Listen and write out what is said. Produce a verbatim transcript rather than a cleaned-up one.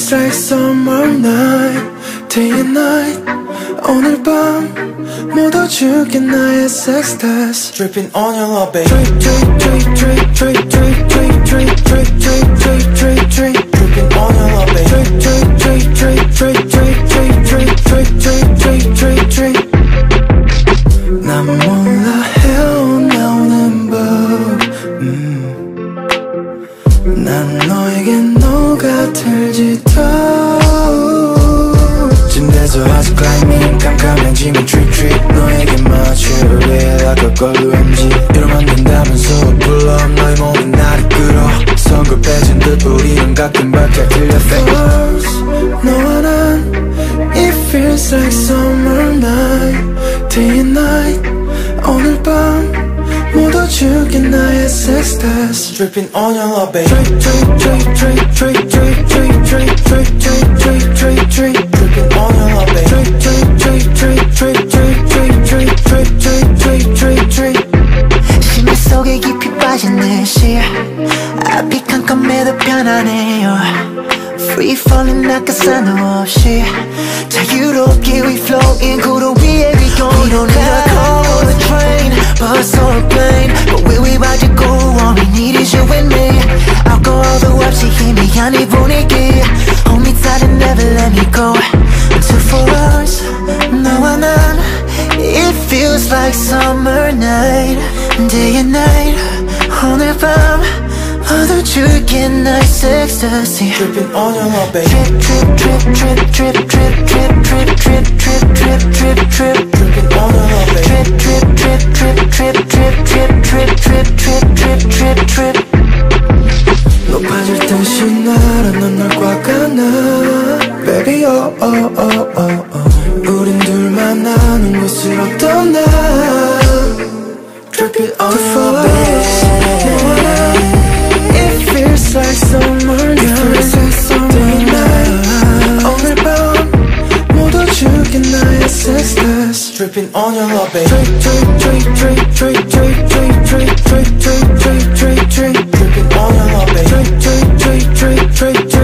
feels like summer night, day and night. 오늘 밤 묻어줄게 나의 sex test. Dripping on your love, baby. Drip, drip, drip, drip, drip, drip, drip, drip, drip, drip, drip, drip, drip. Dripping on your love, baby. Drip, drip, drip, drip, drip, drip, drip, drip, drip, drip, drip, drip. 난 몰라 헤어나오는 법. 음. 난 너에게 녹아들지도. 침대에서 아직 climbing 깜깜해지면 trip trip. 너에게 맞추려 like a 걸로 엠지. 이러면 안 된다면서 불러 너의 몸이 나를 끌어. 선글 빼진 듯 우리는 같은 발짝 들려 fake words. 너와 난 it feels like summer night, day and night. 오늘 밤 묻어줄게 나의 sex test. Dripping on your love, baby. Drip, drip, drip, drip, drip, drip, drip, drip, drip, drip, drip, drip. Dripping on your love, baby. Drip, drip, drip, drip, drip, drip, drip, drip, drip, drip, drip. 심야 속에 깊이 빠진 듯이 앞이 깜깜해도 편안해요. Free falling 낙하산도 없이 자유롭게 we floating 구름 위에 we go. We don't need a car or a train, bus or a plane, but where we about to go, all we need is you and me. 알코올도 없이 희미한 이 분위기. Hold me tight and never let me go. Until for us, 너와 난 it feels like summer night, day and night. 오늘 밤 얻어줄게 나의 ecstasy. Dripping on your love, baby. Drip, drip, drip, drip, drip, drip, drip, drip, drip, drip, drip, drip. Dripping on your love, baby. Drip, drip, drip, drip, drip, drip, drip, drip, drip, drip, drip, drip, drip. 높아질 듯이 날아 넌 날 꽉 안아. Baby, oh, oh, oh, oh, oh. 우린 둘만 아는 곳으로 떠나. Drip it on your love, baby. It feels like summer night, day and night. 오늘 밤 묻어줄게 나의 sex test. Dripping on your love, baby. Drip, drip, drip, drip, drip, drip, drip, drip, drip, drip, drip, drip, drip. Dripping on your love, baby. Drip, drip, drip, drip, drip.